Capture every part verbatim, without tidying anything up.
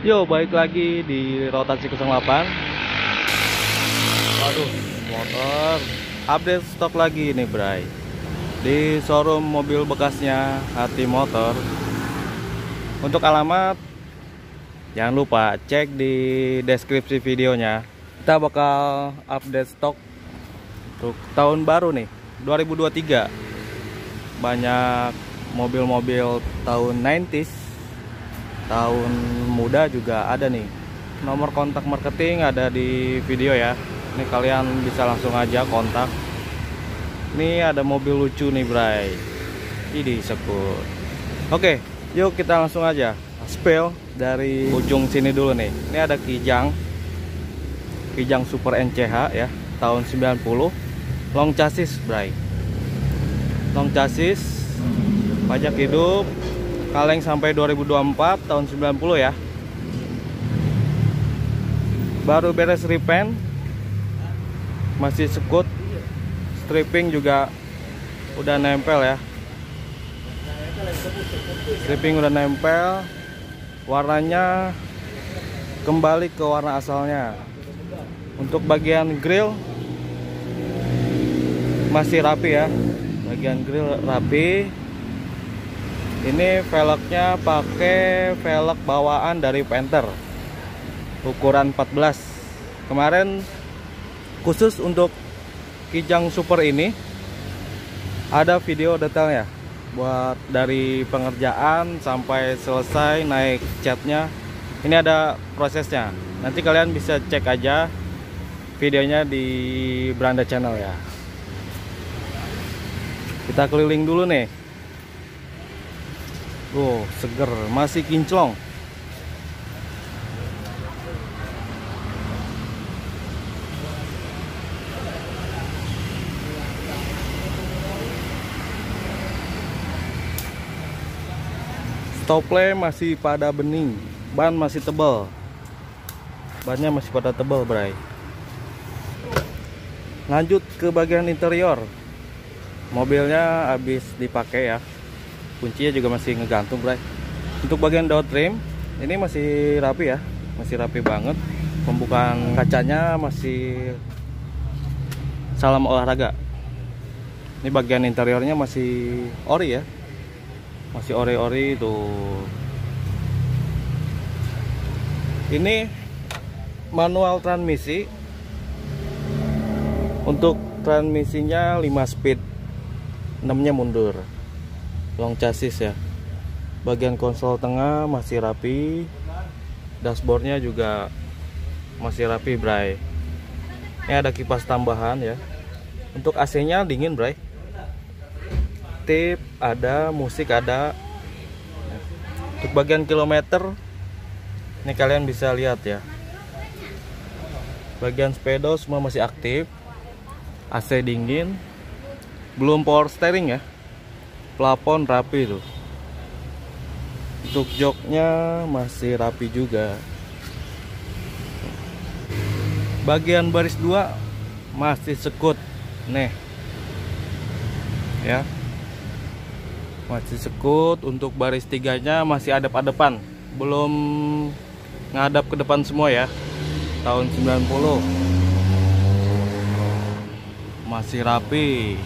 Yo, balik lagi di Rotasi nol delapan. Waduh, motor update stok lagi nih, Bray. Di showroom mobil bekasnya Hati Motor. Untuk alamat, jangan lupa cek di deskripsi videonya. Kita bakal update stok untuk tahun baru nih, dua ribu dua puluh tiga. Banyak mobil-mobil tahun sembilan puluhan, tahun muda juga ada nih. Nomor kontak marketing ada di video ya. Ini kalian bisa langsung aja kontak. Ini ada mobil lucu nih, Bray. Ini sekut. Oke, yuk kita langsung aja spill dari ujung sini dulu nih. Ini ada Kijang Kijang Super N C H ya, tahun sembilan puluh. Long chassis, Bray. Long chassis, pajak hidup, kaleng sampai dua ribu dua puluh empat, tahun sembilan puluh ya. Baru beres repaint, masih sekut. Stripping juga udah nempel ya. Stripping udah nempel. Warnanya kembali ke warna asalnya. Untuk bagian grill masih rapi ya. Bagian grill rapi. Ini velgnya pakai velg bawaan dari Panther, ukuran empat belas. Kemarin khusus untuk Kijang Super ini ada video detailnya, buat dari pengerjaan sampai selesai naik catnya. Ini ada prosesnya. Nanti kalian bisa cek aja videonya di Branda Channel ya. Kita keliling dulu nih. Oh, seger, masih kinclong. Stople masih pada bening, ban masih tebal. Bannya masih pada tebal, Bray. Lanjut ke bagian interior. Mobilnya habis dipakai ya. Kuncinya juga masih ngegantung, Bray. Untuk bagian door trim ini masih rapi ya, masih rapi banget. Pembukaan kacanya masih salam olahraga. Ini bagian interiornya masih ori ya, masih ori-ori tuh. Ini manual transmisi. Untuk transmisinya lima speed, enam-nya mundur. Long chassis ya. Bagian konsol tengah masih rapi. Dashboardnya juga masih rapi, Bray. Ini ada kipas tambahan ya. Untuk A C-nya dingin, Bray. Tip ada, musik ada. Untuk bagian kilometer, ini kalian bisa lihat ya. Bagian speedo semua masih aktif. A C dingin. Belum power steering ya. Plafon rapi tuh. Untuk joknya masih rapi juga. Bagian baris dua masih sekut. Nih. Ya. Masih sekut. Untuk baris tiganya masih adep-adepan. Belum ngadap ke depan semua ya. Tahun sembilan puluh. Masih rapi.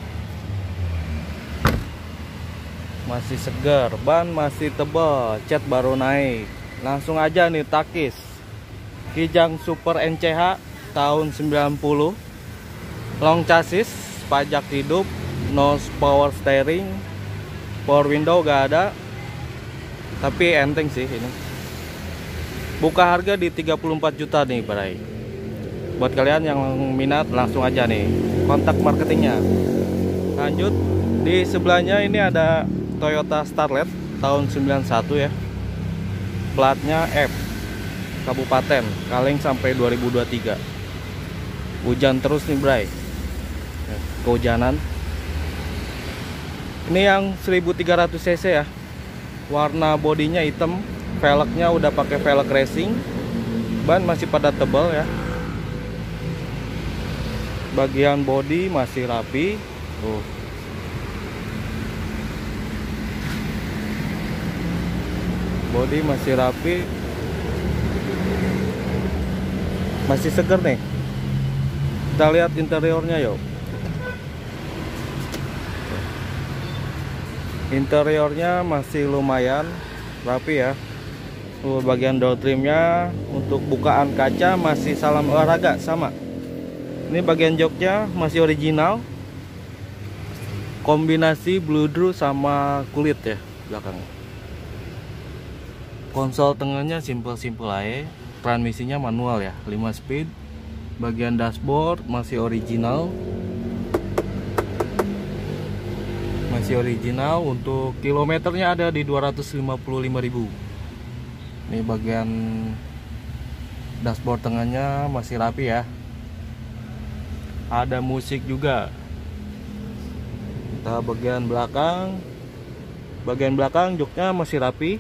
Masih segar, ban masih tebal, cat baru naik. Langsung aja nih takis. Kijang Super N C H tahun sembilan puluh. Long chassis, pajak hidup, no power steering, power window gak ada. Tapi enteng sih ini. Buka harga di tiga puluh empat juta nih, Bray. Buat kalian yang minat langsung aja nih kontak marketingnya. Lanjut, di sebelahnya ini ada Toyota Starlet tahun sembilan puluh satu ya. Platnya F, Kabupaten, kaleng sampai dua ribu dua puluh tiga. Hujan terus nih, Bray. Kehujanan. Ini yang seribu tiga ratus cc ya. Warna bodinya hitam, velgnya udah pakai velg racing. Ban masih pada tebal ya. Bagian bodi masih rapi. Tuh. Bodi masih rapi. masih seger nih. Kita lihat interiornya yuk. Interiornya masih lumayan rapi ya. Uh, bagian door trimnya untuk bukaan kaca masih salam olahraga sama. Ini bagian joknya masih original. Kombinasi bludru sama kulit ya belakangnya. Konsol tengahnya simple-simple aja. Transmisinya manual ya, lima speed. Bagian dashboard masih original. Masih original. Untuk kilometernya ada di dua ratus lima puluh lima ribu. Ini bagian dashboard tengahnya masih rapi ya. Ada musik juga. Kita bagian belakang. Bagian belakang joknya masih rapi.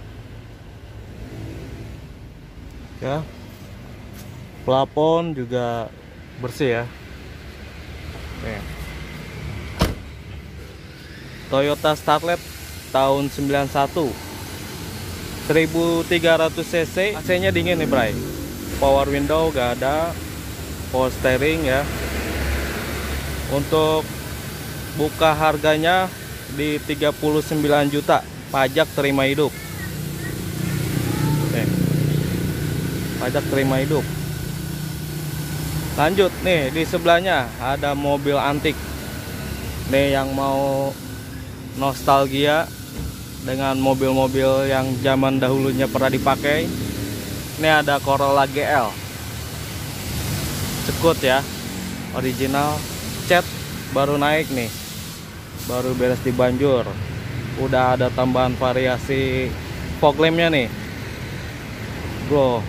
Ya. Plafon juga bersih ya. Oke. Toyota Starlet tahun sembilan puluh satu. seribu tiga ratus cc. A C-nya dingin nih, Bray. Power window gak ada. Power steering ya. Untuk buka harganya di tiga puluh sembilan juta. Pajak terima hidup. Oke. Pajak terima hidup. Lanjut nih, di sebelahnya ada mobil antik. Nih yang mau nostalgia dengan mobil-mobil yang zaman dahulunya pernah dipakai. Ini ada Corolla G L. Cekut ya. Original. Cat baru naik nih. Baru beres dibanjur. Udah ada tambahan variasi fog lampnya nih. Bro.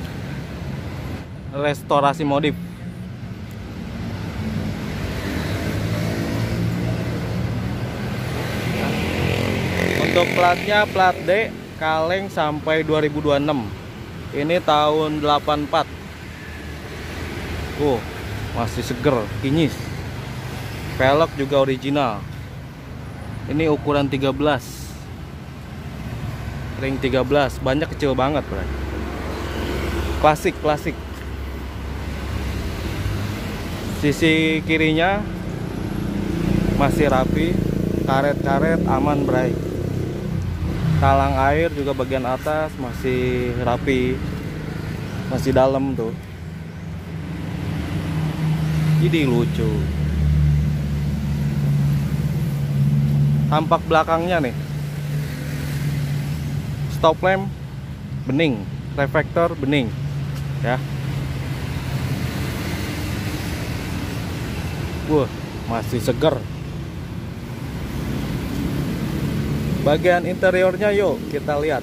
Restorasi modif. Untuk platnya plat D, kaleng sampai dua ribu dua puluh enam. Ini tahun delapan puluh empat. Oh, masih seger, kinyis. Velg juga original. Ini ukuran tiga belas. Ring tiga belas, banyak kecil banget, Bro. Klasik, klasik. Sisi kirinya masih rapi, karet-karet aman, Bray. Talang air juga bagian atas masih rapi, masih dalam tuh. Jadi lucu. Tampak belakangnya nih. Stop lamp bening, reflektor bening, ya. Wah, masih seger. Bagian interiornya yuk kita lihat.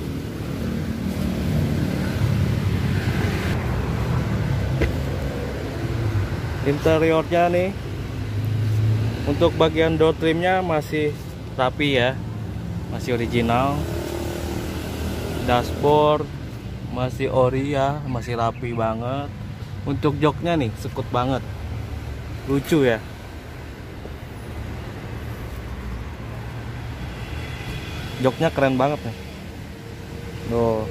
Interiornya nih, untuk bagian door trimnya masih rapi ya, masih original. Dashboard masih ori ya, masih rapi banget. Untuk joknya nih sekut banget, lucu ya. Joknya keren banget nih. Tuh.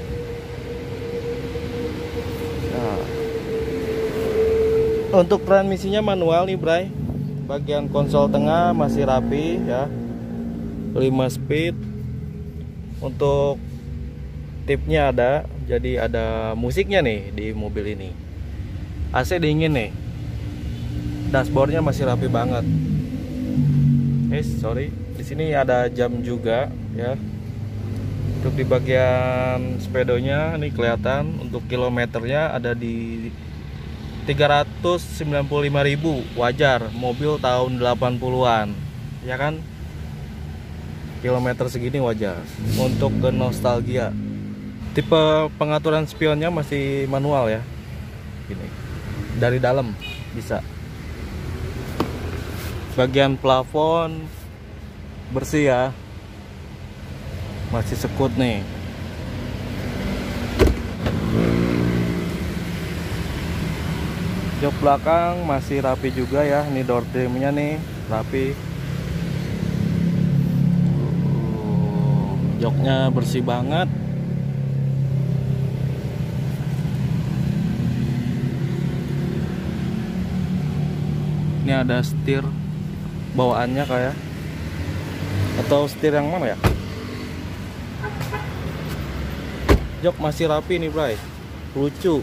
Nah. Untuk transmisinya manual nih, Bray. Bagian konsol tengah masih rapi ya. lima speed. Untuk tipnya ada, jadi ada musiknya nih di mobil ini. A C dingin nih. Dashboardnya masih rapi banget. Eh, sorry. Di sini ada jam juga ya. Untuk di bagian speedonya ini kelihatan. Untuk kilometernya ada di tiga ratus sembilan puluh lima ribu. Wajar, mobil tahun delapan puluhan, ya kan? Kilometer segini wajar. Untuk ke nostalgia, tipe pengaturan spionnya masih manual ya. Gini. Dari dalam bisa. Bagian plafon bersih ya, masih sekut nih. Jok belakang masih rapi juga ya. Ini door trimnya nih rapi. Joknya bersih banget. Ini ada setir bawaannya kayak, atau setir yang mana ya? Jok masih rapi nih bray, lucu.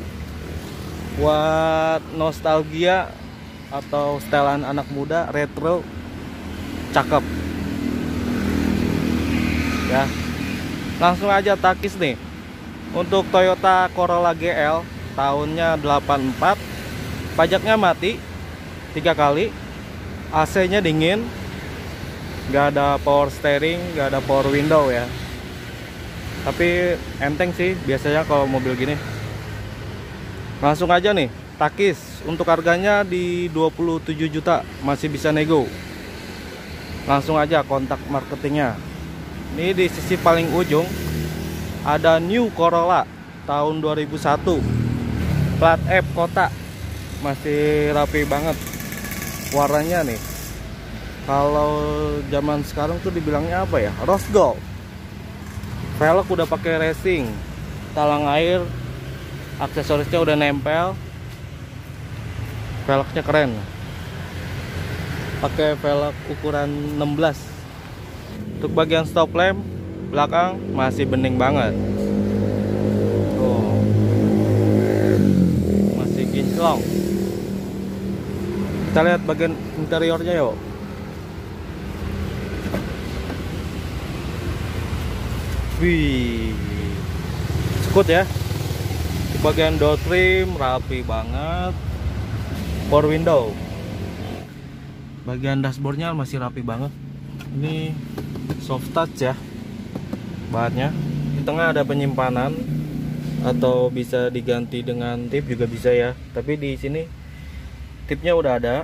Buat nostalgia atau setelan anak muda, retro, cakep ya. Langsung aja takis nih untuk Toyota Corolla G L tahunnya delapan empat, pajaknya mati tiga kali, A C nya dingin, nggak ada power steering, nggak ada power window ya, tapi enteng sih biasanya kalau mobil gini. Langsung aja nih takis, untuk harganya di dua puluh tujuh juta, masih bisa nego. Langsung aja kontak marketingnya. Ini di sisi paling ujung ada New Corolla tahun dua ribu satu, plat F kota, masih rapi banget warnanya nih. Kalau zaman sekarang tuh dibilangnya apa ya, rose gold. Velg udah pakai racing, talang air, aksesorisnya udah nempel, velgnya keren, pakai velg ukuran enam belas. Untuk bagian stop lamp belakang masih bening banget, tuh masih kinclong. Kita lihat bagian interiornya yuk. Wih, skut ya. Bagian door trim rapi banget, power window. Bagian dashboardnya masih rapi banget. Ini soft touch ya bahannya. Di tengah ada penyimpanan, atau bisa diganti dengan tip juga bisa ya, tapi di sini tipnya udah ada.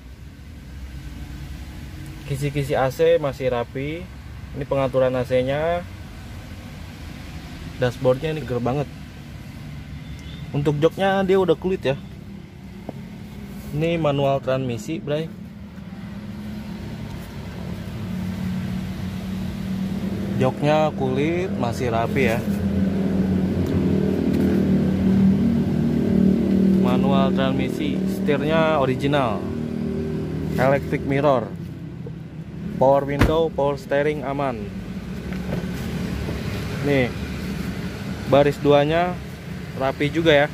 Kisi-kisi A C masih rapi. Ini pengaturan A C nya. Dashboardnya ini ger banget. Untuk joknya dia udah kulit ya. Ini manual transmisi, bray. Joknya kulit, masih rapi ya. Manual transmisi, setirnya original. Electric mirror. Power window, power steering aman. Nih, baris duanya rapi juga ya.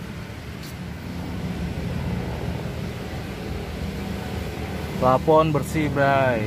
Plafon bersih, bray.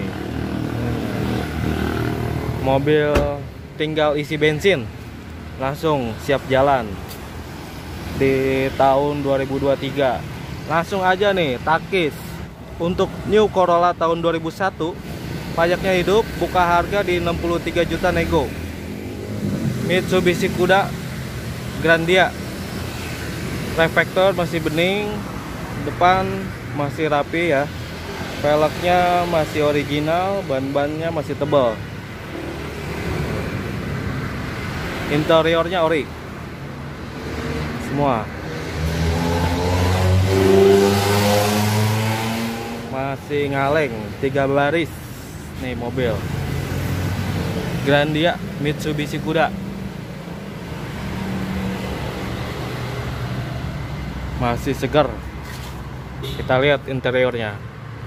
Mobil tinggal isi bensin, langsung siap jalan di tahun dua ribu dua puluh tiga. Langsung aja nih takis untuk New Corolla tahun dua ribu satu, pajaknya hidup, buka harga di enam puluh tiga juta nego. Mitsubishi Kuda Grandia, reflektor masih bening, depan masih rapi ya, velgnya masih original, ban-bannya masih tebal, interiornya ori semua, masih ngaleng, tiga baris nih mobil Grandia Mitsubishi Kuda. Masih segar. Kita lihat interiornya.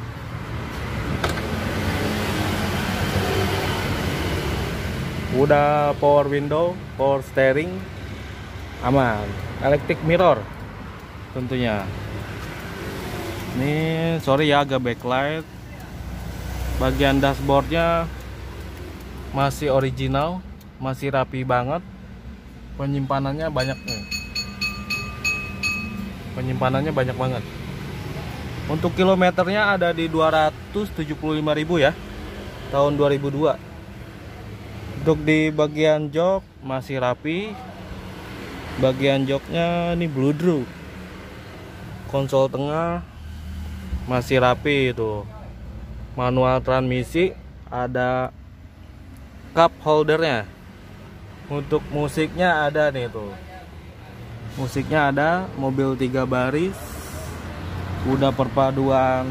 Udah power window, power steering, aman. Electric mirror tentunya. Ini sorry ya agak backlight. Bagian dashboardnya masih original, masih rapi banget. Penyimpanannya banyak nih. Penyimpanannya banyak banget. Untuk kilometernya ada di dua ratus tujuh puluh lima ribu ya, tahun dua ribu dua. Untuk di bagian jok masih rapi. Bagian joknya ini bludru. Konsol tengah masih rapi itu. Manual transmisi, ada cup holdernya. Untuk musiknya ada nih tuh. Musiknya ada, mobil tiga baris, udah perpaduan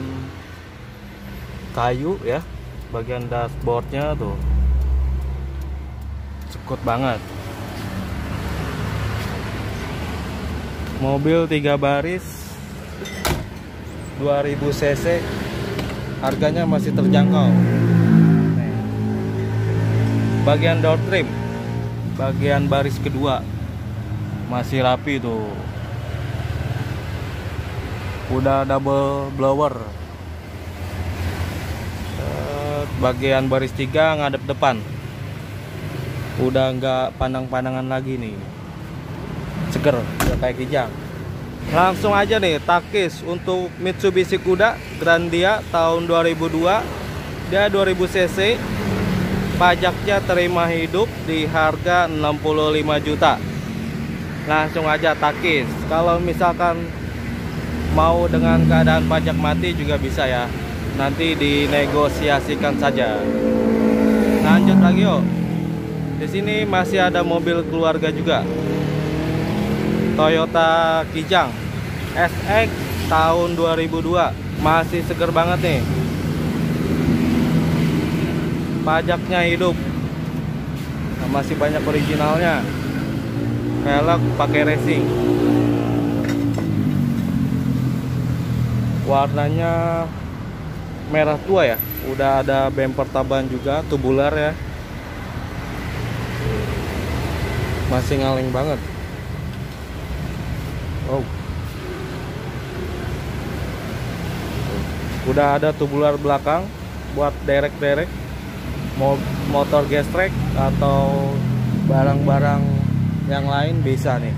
kayu ya. Bagian dashboardnya tuh sekut banget. Mobil tiga baris dua ribu cc, harganya masih terjangkau. Bagian door trim, bagian baris kedua masih rapi tuh. Udah double blower. Bagian baris tiga ngadep depan, udah nggak pandang-pandangan lagi nih, seger, udah kayak kijang. Langsung aja nih takis untuk Mitsubishi Kuda Grandia tahun dua ribu dua, dia dua ribu cc, pajaknya terima hidup di harga enam puluh lima juta. Langsung aja takis. Kalau misalkan mau dengan keadaan pajak mati juga bisa ya, nanti dinegosiasikan saja. Lanjut lagi yuk. Di sini masih ada mobil keluarga juga, Toyota Kijang S X tahun dua ribu dua, masih seger banget nih. Pajaknya hidup, nah, masih banyak originalnya. Velg pakai racing. Warnanya merah tua ya. Udah ada bumper taban juga, tubular ya. Masih ngaleng banget. Oh. Udah ada tubular belakang buat derek-derek motor gestrek atau barang-barang yang lain bisa nih.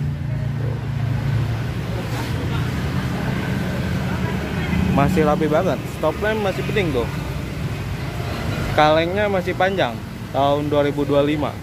Masih rapi banget. Stop lamp masih penting tuh. Kalengnya masih panjang, tahun dua ribu dua puluh lima.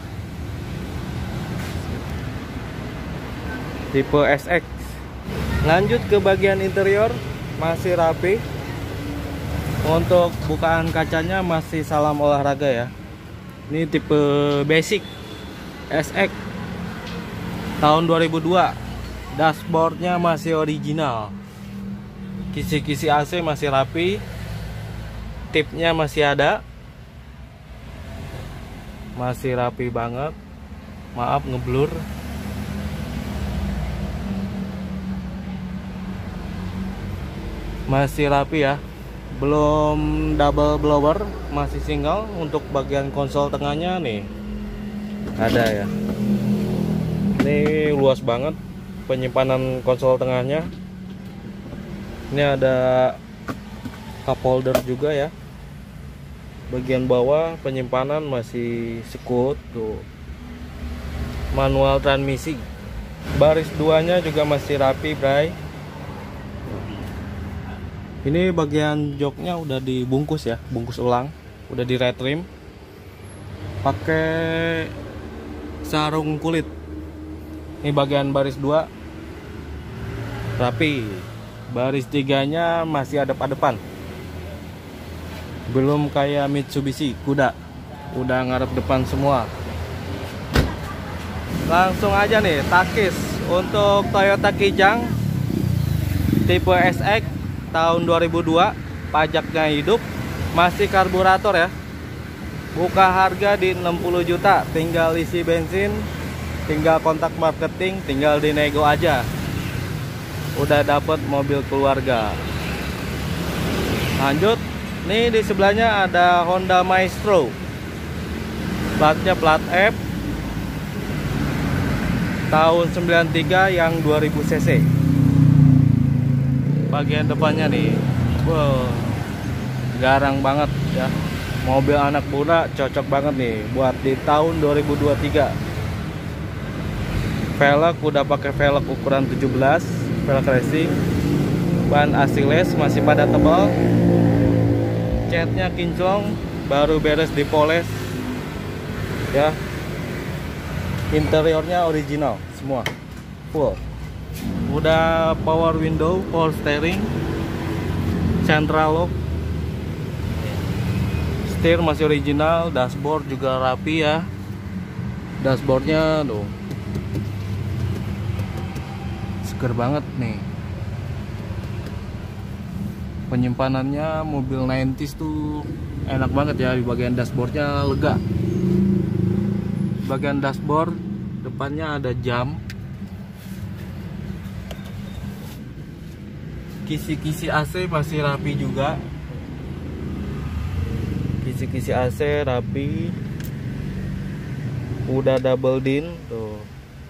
Tipe S X. Lanjut ke bagian interior, masih rapi. Untuk bukaan kacanya masih salam olahraga ya. Ini tipe basic S X tahun dua ribu dua. Dashboardnya masih original. Kisi-kisi A C masih rapi. Tipnya masih ada. Masih rapi banget. Maaf ngeblur. Masih rapi ya. Belum double blower, masih single. Untuk bagian konsol tengahnya nih ada ya. Ini luas banget penyimpanan konsol tengahnya. Ini ada cup holder juga ya. Bagian bawah penyimpanan masih sekut tuh. Manual transmisi. Baris duanya juga masih rapi, bray. Ini bagian joknya udah dibungkus ya, bungkus ulang, udah di retrim, pakai sarung kulit. Ini bagian baris dua rapi, baris tiganya masih adep-adepan, belum kayak Mitsubishi Kuda, udah ngarep depan semua. Langsung aja nih takis untuk Toyota Kijang tipe S X tahun dua ribu dua, pajaknya hidup, masih karburator ya. Buka harga di enam puluh juta, tinggal isi bensin, tinggal kontak marketing, tinggal dinego aja. Udah dapet mobil keluarga. Lanjut, nih di sebelahnya ada Honda Maestro. Platnya plat F tahun sembilan puluh tiga yang dua ribu cc. Bagian depannya nih, wow, garang banget ya. Mobil anak muda cocok banget nih buat di tahun dua ribu dua puluh tiga. Velg udah pakai velg ukuran tujuh belas, velg racing. Ban asiles masih pada tebal. Catnya kinclong, baru beres dipoles ya. Interiornya original semua, full. Udah power window, power steering, central lock, setir masih original, dashboard juga rapi ya. Dashboardnya tuh seger banget nih. Penyimpanannya mobil sembilan puluhan tuh enak banget ya. Di bagian dashboardnya lega. Bagian dashboard depannya ada jam. Kisi-kisi A C masih rapi juga. kisi-kisi A C rapi, udah double din tuh.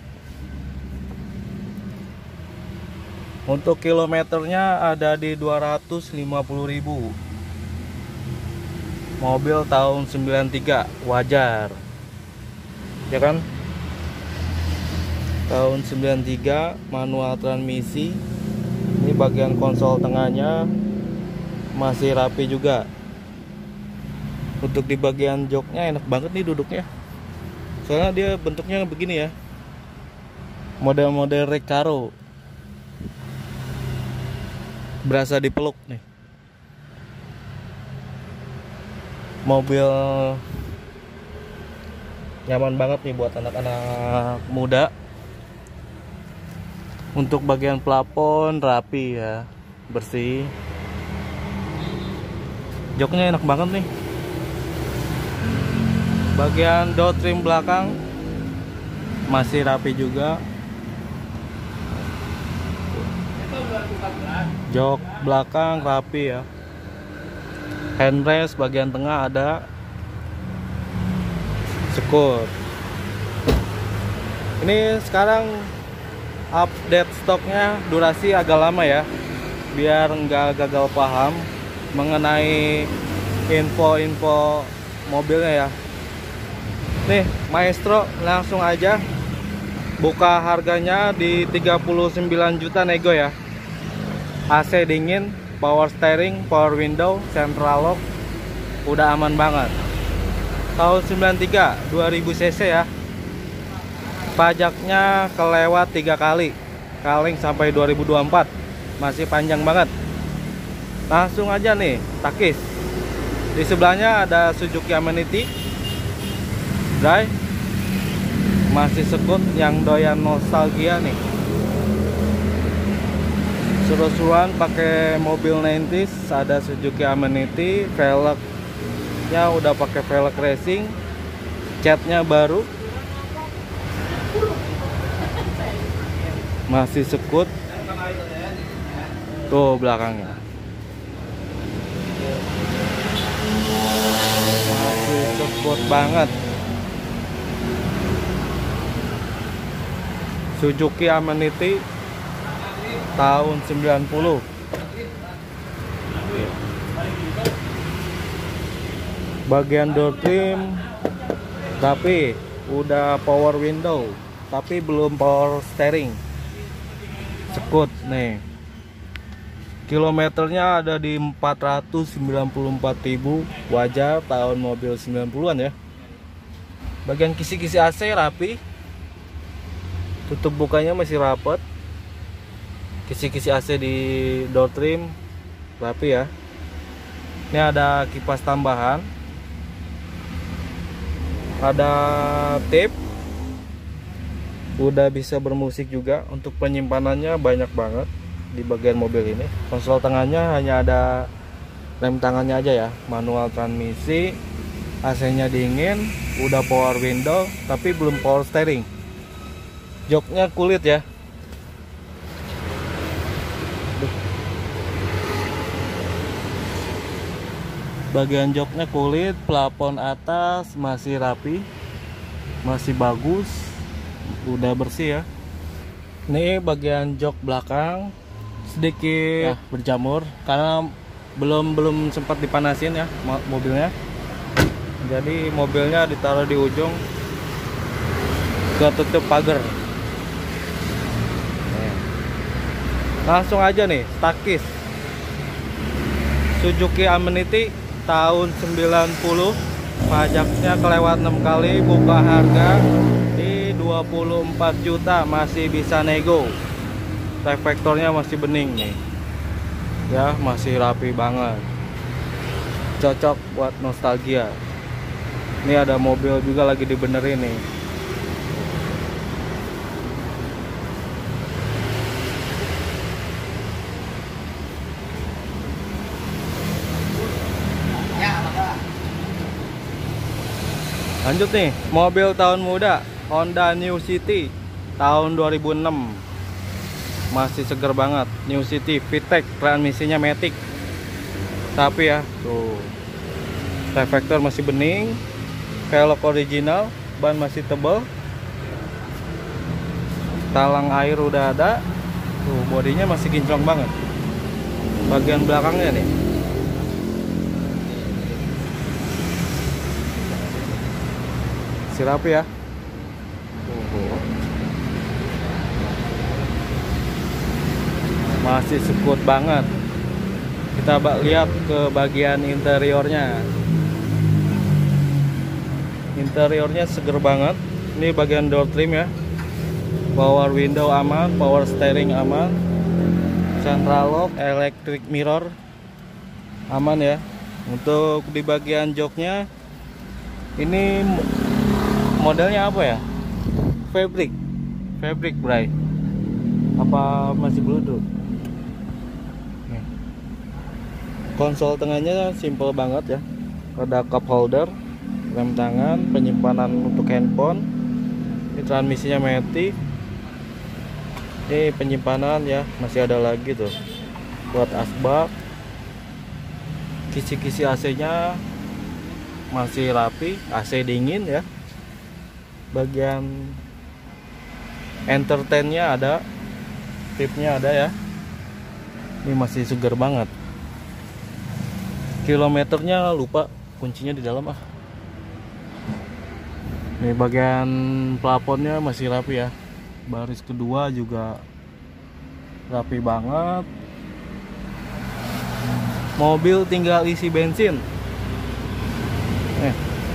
Untuk kilometernya ada di dua ratus lima puluh ribu. Mobil tahun sembilan tiga, wajar ya kan, tahun sembilan tiga, manual transmisi. Ini bagian konsol tengahnya masih rapi juga. Untuk di bagian joknya enak banget nih duduknya, soalnya dia bentuknya begini ya, model-model Recaro, berasa dipeluk nih. Mobil nyaman banget nih buat anak-anak muda. Untuk bagian plafon rapi ya, bersih. Joknya enak banget nih. Bagian door trim belakang masih rapi juga. Jok belakang rapi ya. Handrest bagian tengah ada. Sekut. Ini sekarang update stoknya durasi agak lama ya, biar nggak gagal paham mengenai info-info mobilnya ya. Nih Maestro, langsung aja buka harganya di tiga puluh sembilan juta nego ya. A C dingin, power steering, power window, central lock, udah aman banget. Tahun sembilan tiga, dua ribu cc ya. Pajaknya kelewat tiga kali, kaleng sampai dua ribu dua puluh empat, masih panjang banget. Langsung aja nih, takis. Di sebelahnya ada Suzuki Amenity Dry, masih sekut yang doyan nostalgia nih. Seru-seruan pakai mobil sembilan puluhan, ada Suzuki Amenity, velgnya udah pakai velg racing, catnya baru, masih sekut. Tuh belakangnya masih sekut banget. Suzuki Amenity tahun sembilan puluh. Bagian door trim tapi udah power window, tapi belum power steering. Sekut nih. Kilometernya ada di empat ratus sembilan puluh empat ribu, wajar tahun mobil sembilan puluhan ya. Bagian kisi-kisi A C rapi, tutup bukanya masih rapet. Kisi-kisi A C di door trim rapi ya. Ini ada kipas tambahan, ada tape, udah bisa bermusik juga. Untuk penyimpanannya banyak banget di bagian mobil ini. Konsol tengahnya hanya ada rem tangannya aja ya, manual transmisi. A C-nya dingin, udah power window tapi belum power steering. Joknya kulit ya. Bagian joknya kulit, plafon atas masih rapi, masih bagus, udah bersih ya. Ini bagian jok belakang sedikit ya, berjamur karena belum belum sempat dipanasin ya mobilnya. Jadi mobilnya ditaruh di ujung, ketutup pagar. Langsung aja nih, takis Suzuki Amenity tahun sembilan puluh, pajaknya kelewat enam kali, buka harga di dua puluh empat juta, masih bisa nego. Reflektornya masih bening nih ya, masih rapi banget, cocok buat nostalgia. Ini ada mobil juga lagi dibenerin nih. Lanjut nih, mobil tahun muda Honda New City tahun dua ribu enam, masih seger banget. New City V TEC, transmisinya Matic, tapi ya tuh reflektor masih bening, velg original, ban masih tebal, talang air udah ada. Tuh, bodinya masih kinclong banget. Bagian belakangnya nih masih rapi ya. Masih sekut banget. Kita lihat ke bagian interiornya. Interiornya seger banget. Ini bagian door trim ya. Power window aman, power steering aman, central lock, electric mirror aman ya. Untuk di bagian joknya, ini modelnya apa ya? Fabric, fabric Bray. Apa masih bluedrop? Konsol tengahnya simple banget ya. Ada cup holder, rem tangan, penyimpanan untuk handphone. Ini transmisinya matic. Ini penyimpanan ya, masih ada lagi tuh buat asbak. Kisi-kisi A C-nya masih rapi, A C dingin ya. Bagian entertain-nya ada, tipnya ada ya. Ini masih segar banget. Kilometernya lupa, kuncinya di dalam ah. Ini bagian plafonnya masih rapi ya. Baris kedua juga rapi banget. Mobil tinggal isi bensin. Eh.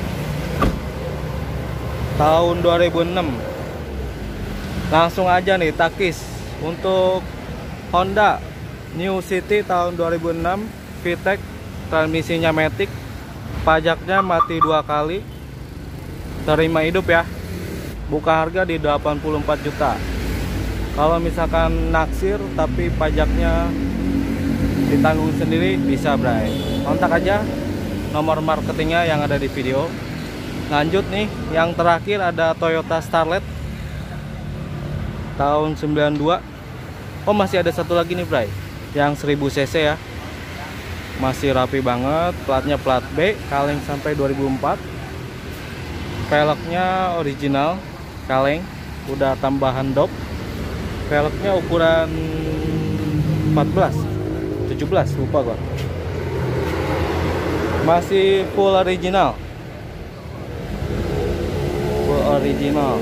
Tahun dua ribu enam. Langsung aja nih takis untuk Honda New City tahun dua ribu enam, V TEC, transmisinya matic, pajaknya mati dua kali, terima hidup ya. Buka harga di delapan puluh empat juta. Kalau misalkan naksir tapi pajaknya ditanggung sendiri, bisa Bray. Kontak aja nomor marketingnya yang ada di video. Lanjut nih, yang terakhir ada Toyota Starlet tahun sembilan dua. Oh, masih ada satu lagi nih Bray, yang seribu cc ya. Masih rapi banget, platnya plat B, kaleng sampai dua ribu empat. Velgnya original, kaleng, udah tambahan dop. Velgnya ukuran empat belas, tujuh belas, lupa gua. Masih full original. Full original.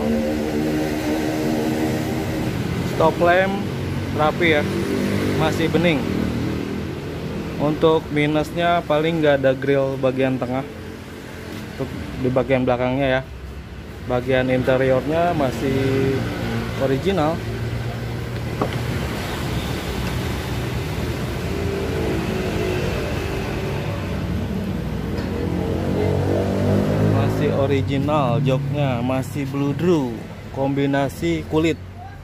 Stop lamp rapi ya, masih bening. Untuk minusnya paling nggak ada grill bagian tengah. Untuk di bagian belakangnya ya. Bagian interiornya masih original. Masih original, joknya masih bluedrop, kombinasi kulit.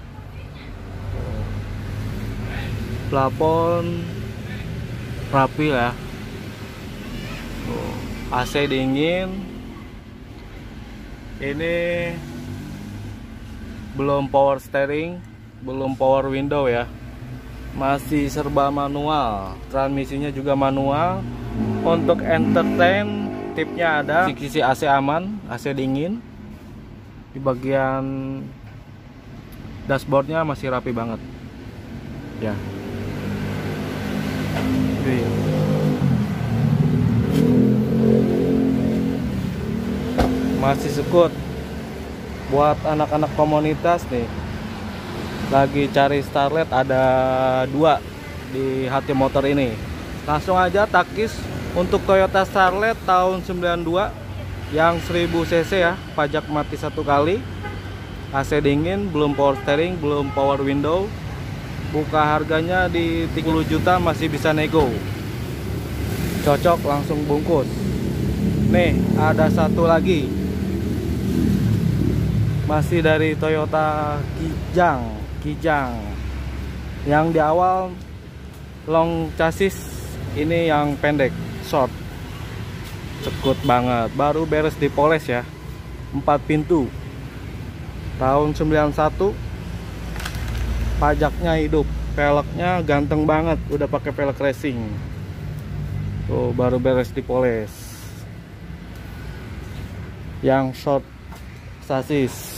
Plafon rapi ya. A C dingin. Ini belum power steering, belum power window ya. Masih serba manual. Transmisinya juga manual. Untuk entertain, tipnya ada. Kisi A C aman, A C dingin. Di bagian dashboardnya masih rapi banget. Ya. Masih sekut. Buat anak-anak komunitas nih, lagi cari Starlet, ada dua di Hati Motor ini. Langsung aja takis untuk Toyota Starlet tahun sembilan dua yang seribu cc ya, pajak mati satu kali, A C dingin, belum power steering, belum power window. Buka harganya di tiga puluh juta, masih bisa nego. Cocok, langsung bungkus. Nih, ada satu lagi. Masih dari Toyota Kijang, Kijang. Yang di awal long chassis, ini yang pendek, short. Cekut banget, baru beres dipoles ya. Empat pintu. Tahun sembilan satu. Pajaknya hidup, velgnya ganteng banget, udah pakai velg racing. Tuh, baru beres dipoles. yang short sasis.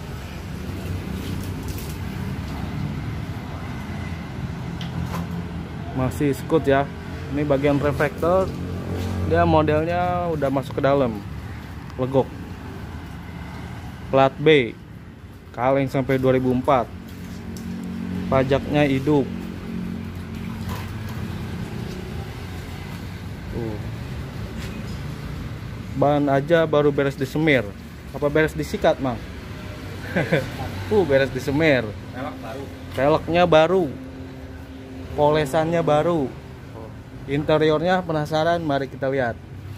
Masih skut ya. Ini bagian reflektor, dia modelnya udah masuk ke dalam, legok. Plat B, kaleng sampai dua ribu empat, pajaknya hidup. Tuh. Ban aja baru beres disemir. Apa beres disikat, Mang? uh, beres disemir. Pelek baru. Peleknya baru. Polesannya baru. Interiornya penasaran? Mari kita lihat.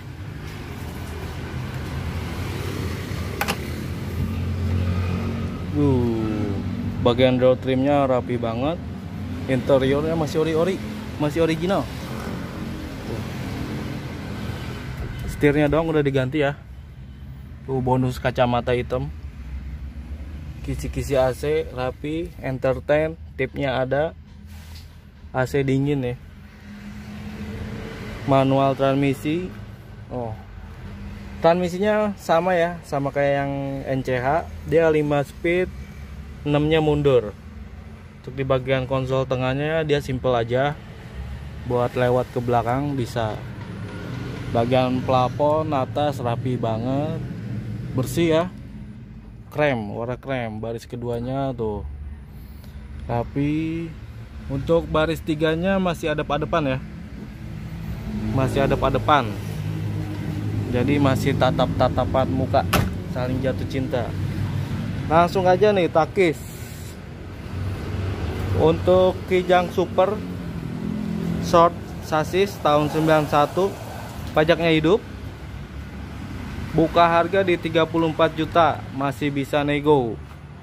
Uh, bagian door trimnya rapi banget. Interiornya masih ori-ori, masih original. Setirnya doang udah diganti ya. Tuh bonus kacamata hitam. Kisi-kisi A C rapi, entertain, tipnya ada. A C dingin ya. Manual transmisi. Oh. Transmisinya sama ya, sama kayak yang N C H. Dia lima speed, enam-nya mundur. Untuk di bagian konsol tengahnya dia simple aja. Buat lewat ke belakang bisa. Bagian plafon atas rapi banget. Bersih ya. Krem, warna krem. Baris keduanya tuh rapi. Untuk baris tiganya masih adep-adepan ya. Masih adep-adepan. Jadi masih tatap-tatapan muka, saling jatuh cinta. Langsung aja nih takis. Untuk Kijang Super short sasis tahun sembilan puluh satu, pajaknya hidup. Buka harga di tiga puluh empat juta, masih bisa nego.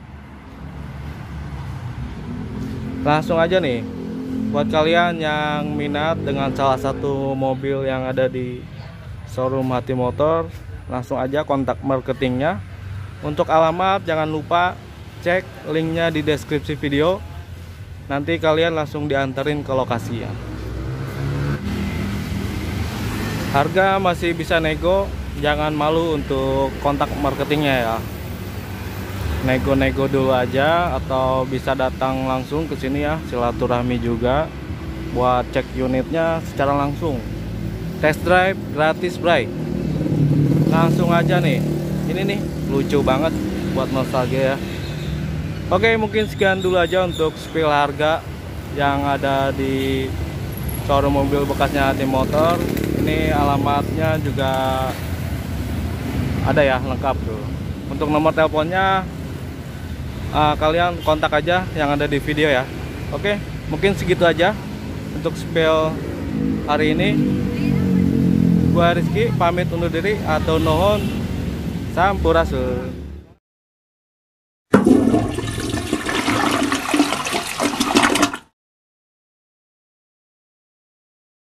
Langsung aja nih, buat kalian yang minat dengan salah satu mobil yang ada di showroom Hati Motor, langsung aja kontak marketingnya. Untuk alamat jangan lupa cek linknya di deskripsi video. Nanti kalian langsung dianterin ke lokasi ya. Harga masih bisa nego, jangan malu untuk kontak marketingnya ya. Nego-nego dulu aja atau bisa datang langsung ke sini ya, silaturahmi juga buat cek unitnya secara langsung. Test drive gratis, bray. Langsung aja nih. Ini nih lucu banget buat nostalgia ya. Oke, mungkin sekian dulu aja untuk spill harga yang ada di showroom mobil bekasnya Hati Motor. Ini alamatnya juga ada ya, lengkap tuh. Untuk nomor teleponnya Uh, kalian kontak aja yang ada di video ya. Oke, mungkin segitu aja untuk spill hari ini. Gua Rizky pamit undur diri, atau nuhun, sampurasun.